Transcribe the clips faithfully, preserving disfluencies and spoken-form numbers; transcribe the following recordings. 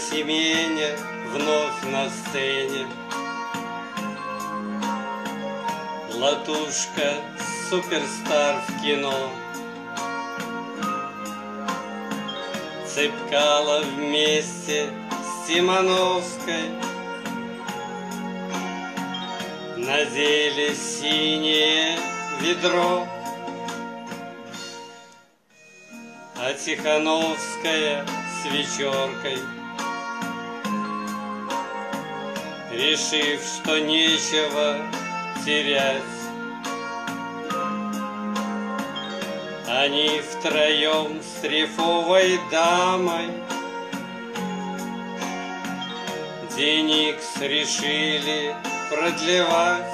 Семеня вновь на сцене. Латушка суперстар в кино. Цепкало вместе с Симоновской надели синее ведро, а Тихановская с вечеркой, решив, что нечего терять, они втроем с трефовой дамой Деникс решили продлевать.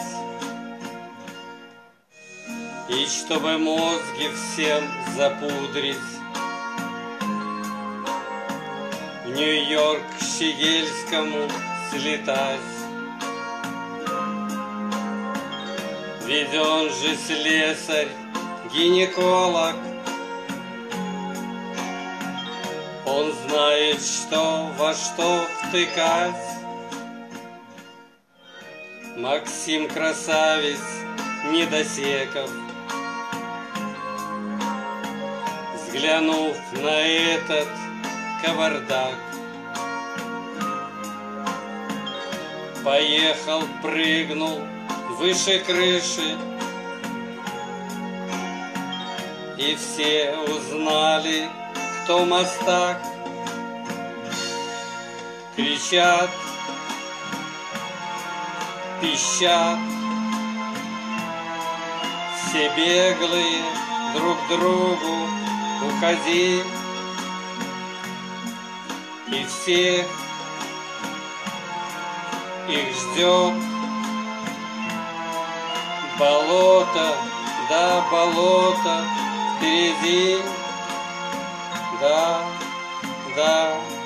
И чтобы мозги всем запудрить, в Нью-Йорк к Щегельскому слетать. Ведь он же слесарь, гинеколог, он знает, что во что втыкать. Максим красавец Недосеков, взглянув на этот кавардак, поехал, прыгнул выше крыши, и все узнали, кто мастак. Кричат, пищат, все беглые друг к другу уходи, и всех их ждет болото, да болото впереди, да, да.